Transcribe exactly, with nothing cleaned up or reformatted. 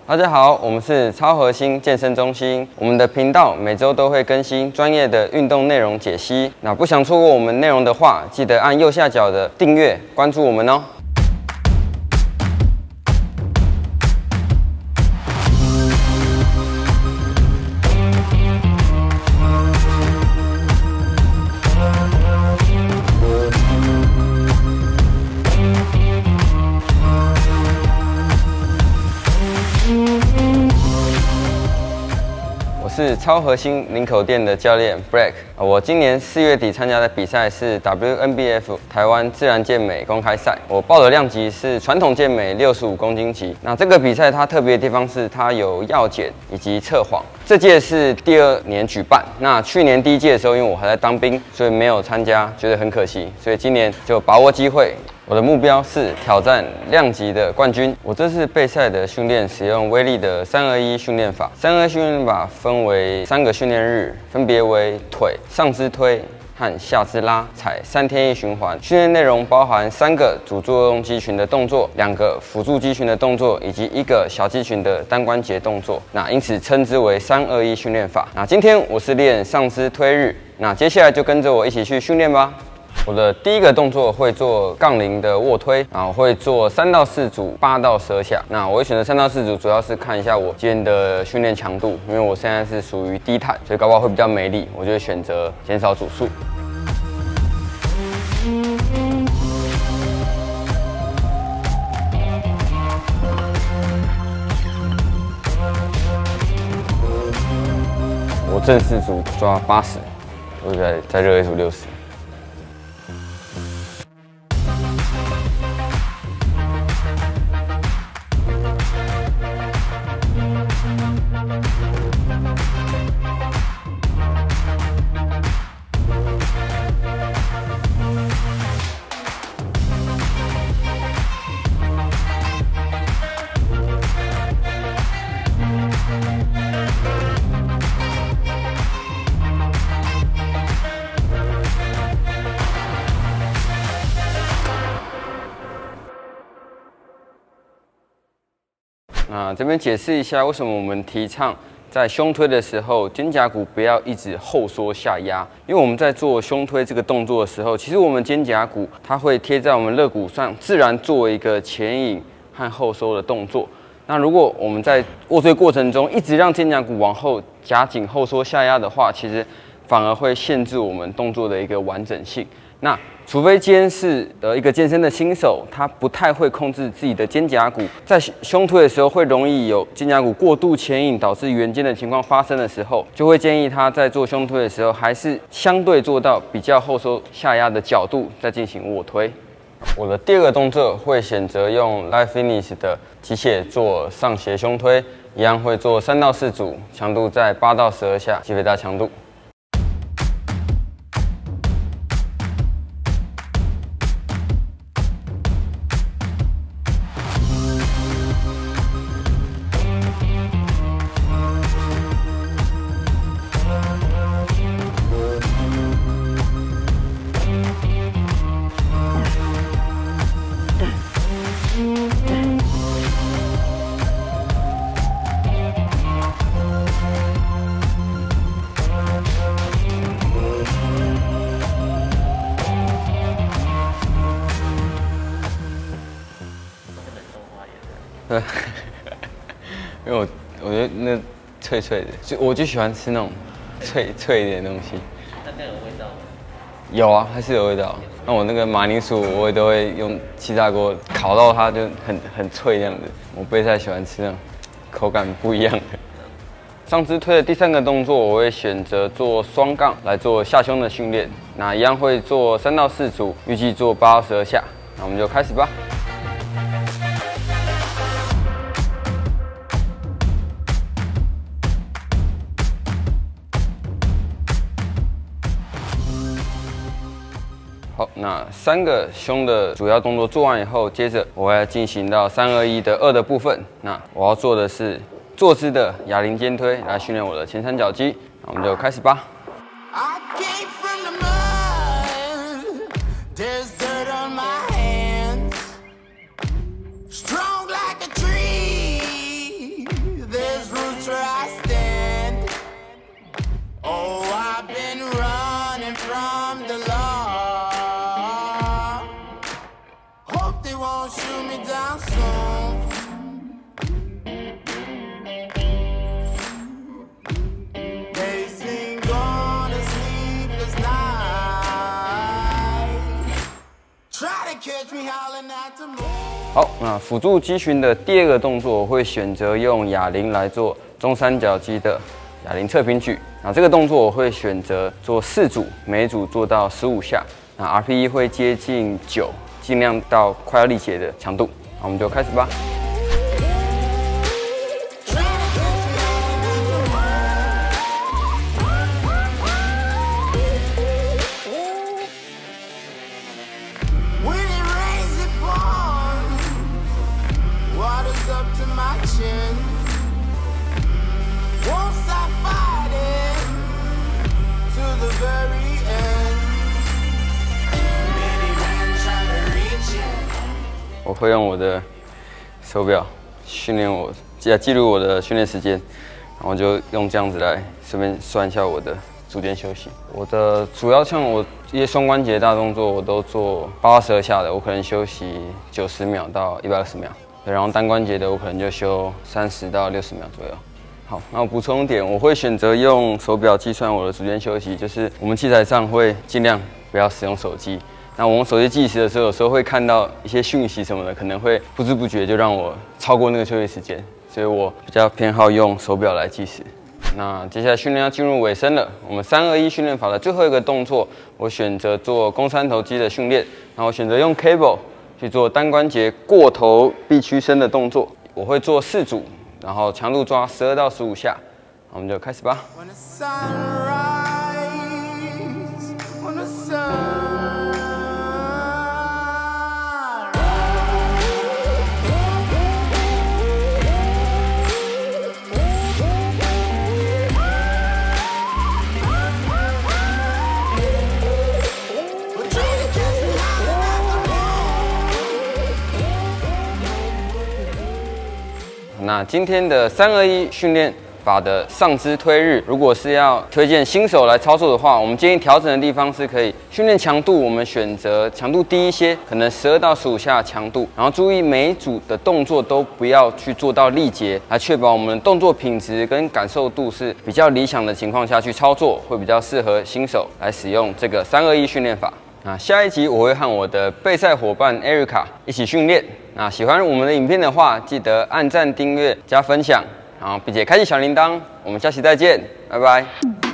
大家好，我们是超核心健身中心。我们的频道每周都会更新专业的运动内容解析。那不想错过我们内容的话，记得按右下角的订阅，关注我们哦。 是超核心林口店的教练 Black。我今年四月底参加的比赛是 W N B F 台湾自然健美公开赛，我报的量级是传统健美六十五公斤级。那这个比赛它特别的地方是它有药检以及测谎。这届是第二年举办。那去年第一届的时候，因为我还在当兵，所以没有参加，觉得很可惜。所以今年就把握机会。 我的目标是挑战量级的冠军。我这次备赛的训练使用威力的三二一训练法。三二一训练法分为三个训练日，分别为腿、上肢推和下肢拉，采三天一循环。训练内容包含三个主作用肌群的动作，两个辅助肌群的动作，以及一个小肌群的单关节动作。那因此称之为三二一训练法。那今天我是练上肢推日，那接下来就跟着我一起去训练吧。 我的第一个动作会做杠铃的卧推，然后会做三到四组，八到十二下。那我会选择三到四组，主要是看一下我今天的训练强度，因为我现在是属于低碳，所以搞不好会比较没力，我就会选择减少组数。我正式组抓八十，我再再热一组六十。 那这边解释一下，为什么我们提倡在胸推的时候，肩胛骨不要一直后缩下压。因为我们在做胸推这个动作的时候，其实我们肩胛骨它会贴在我们肋骨上，自然做一个前引和后收的动作。那如果我们在卧推过程中一直让肩胛骨往后夹紧、后缩下压的话，其实反而会限制我们动作的一个完整性。那 除非今天是呃一个健身的新手，他不太会控制自己的肩胛骨，在胸推的时候会容易有肩胛骨过度前引导致圆肩的情况发生的时候，就会建议他在做胸推的时候，还是相对做到比较后收下压的角度再进行卧推。我的第二个动作会选择用 Live Fitness 的机械做上斜胸推，一样会做三到四组，强度在八到十二下，肌肥大强度。 对，因为我我觉得那脆脆的，就我就喜欢吃那种脆脆一点的东西。 那那有味道吗？ 有啊，还是有味道。那我那个马铃薯，我也都会用气炸锅烤到它就很很脆这样子。我不太喜欢吃那种口感不一样的。上肢推的第三个动作，我会选择做双杠来做下胸的训练。那一样会做三到四组，预计做八到十二下。那我们就开始吧。 好，那三个胸的主要动作做完以后，接着我要进行到三二一的二的部分。那我要做的是坐姿的哑铃肩推，来训练我的前三角肌。那我们就开始吧。 好，那辅助肌群的第二个动作，我会选择用哑铃来做中三角肌的哑铃侧平举。那这个动作我会选择做四组，每一组做到十五下。那 R P E 会接近九，尽量到快要力竭的强度。那我们就开始吧。 我会用我的手表训练我，记记录我的训练时间，然后就用这样子来顺便算一下我的组间休息。我的主要像我一些双关节大动作，我都做八十二下的，我可能休息九十秒到一百二十秒。然后单关节的，我可能就休三十到六十秒左右。好，那我补充一点，我会选择用手表计算我的组间休息，就是我们器材上会尽量不要使用手机。 那我用手机计时的时候，有时候会看到一些讯息什么的，可能会不知不觉就让我超过那个休息时间，所以我比较偏好用手表来计时。那接下来训练要进入尾声了，我们三二一训练法的最后一个动作，我选择做肱三头肌的训练，然后我选择用 cable 去做单关节过头臂屈伸的动作，我会做四组，然后强度抓十二到十五下，我们就开始吧。 那今天的三二一训练法的上肢推日，如果是要推荐新手来操作的话，我们建议调整的地方是可以训练强度，我们选择强度低一些，可能十二到十五下强度，然后注意每一组的动作都不要去做到力竭，来确保我们的动作品质跟感受度是比较理想的情况下去操作，会比较适合新手来使用这个三二一训练法。 那下一集我会和我的备赛伙伴 Erica 一起训练。那喜欢我们的影片的话，记得按赞、订阅、加分享，然后并且开启小铃铛。我们下期再见，拜拜。